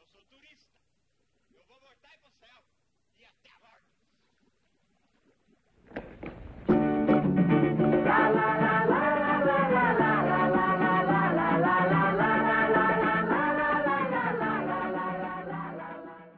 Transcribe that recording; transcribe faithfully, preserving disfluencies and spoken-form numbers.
sou turista. Eu vou voltar pro céu. E até a morte.